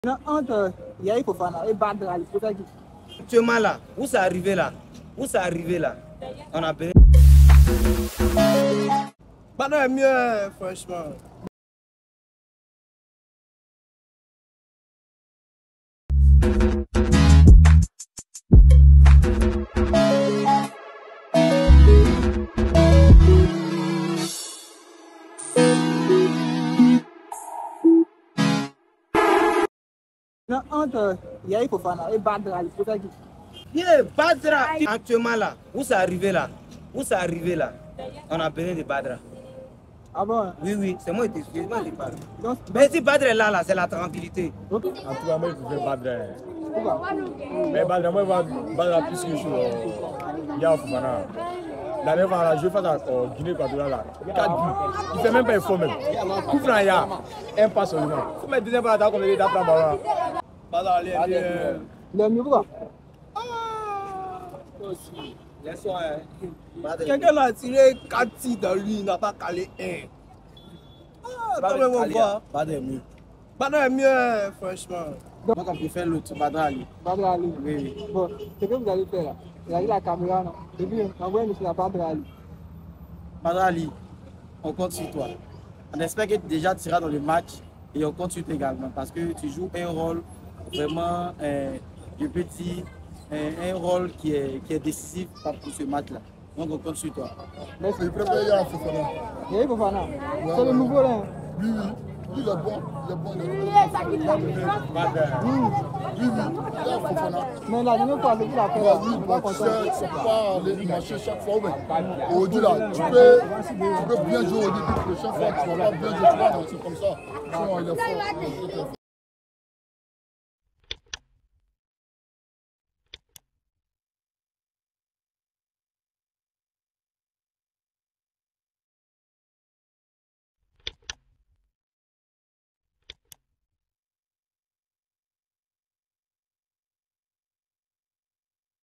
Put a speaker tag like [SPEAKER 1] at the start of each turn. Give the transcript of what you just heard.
[SPEAKER 1] Non, entre Yahi Fofana et Badra, il faut dire que
[SPEAKER 2] tu es mal là. Où ça arrivé là? Où ça arrivé là? On a besoin.
[SPEAKER 3] Badra est mieux, franchement.
[SPEAKER 1] non, entre Yahi Fofana et Badra, il faut dire que
[SPEAKER 2] Yeah, Badra. Actuellement là. Où ça arrivé là? Où ça arrivé là? On a besoin de Badra.
[SPEAKER 1] ah bon?
[SPEAKER 2] Oui, oui, c'est moi qui t'explique. Moi, je parle.
[SPEAKER 1] Donc,
[SPEAKER 2] Mais si Badra est là, c'est la tranquillité.
[SPEAKER 1] ok.
[SPEAKER 4] En tout cas, moi, je fais Badra.
[SPEAKER 1] Pourquoi?
[SPEAKER 4] Mais Badra, moi, je vois Badra plus que je suis. Il y a Fofana. La dernière fois, je face à Guinée Equatoriale là. 4 buts. Il ne fait même pas un faux même. Coup franc, il y a un pas seulement. Il faut mettre deuxième fois l'attaque comme il est d'après Badra.
[SPEAKER 3] Badra, il est mieux.
[SPEAKER 1] Le mieux pourquoi?
[SPEAKER 3] Quelqu'un a tiré 4 tirs dans lui, il n'a pas calé 1. Ah, quand même, on voit.
[SPEAKER 2] Badra est mieux.
[SPEAKER 3] Badra est mieux, franchement.
[SPEAKER 2] Moi, on préfère l'autre, Badra Ali.
[SPEAKER 1] Badra Ali.
[SPEAKER 2] Oui, oui.
[SPEAKER 1] Bon, ce que vous allez faire là, vous allez la caméra, non? Et puis, envoyez monsieur la Badra Ali.
[SPEAKER 5] Badra Ali, on compte sur toi. On espère que déjà tu seras dans le match et on compte sur toi également parce que tu joues un rôle vraiment de petit, un rôle qui est décisif pour ce match-là. Donc on compte sur toi.
[SPEAKER 1] Merci.
[SPEAKER 6] Je préfère Yahi Fofana.
[SPEAKER 1] Yahi Fofana, c'est le nouveau là.
[SPEAKER 6] Oui, oui. Il est bon. Il est bon. Il est bon. Oui, oui. Yahi Fofana.
[SPEAKER 1] Mais la dernière fois, c'est qu'il a fait
[SPEAKER 6] Ouais,
[SPEAKER 1] là.
[SPEAKER 6] oui,
[SPEAKER 1] On va
[SPEAKER 6] bon, tu
[SPEAKER 1] continuer.
[SPEAKER 6] sais, c'est pas aller marcher chaque fois. Mais aujourd'hui, là, tu peux bien jouer aujourd'hui. Chaque fois, tu vas pas bien jouer. Tu vois, non, c'est comme ça. Sinon, il est fort.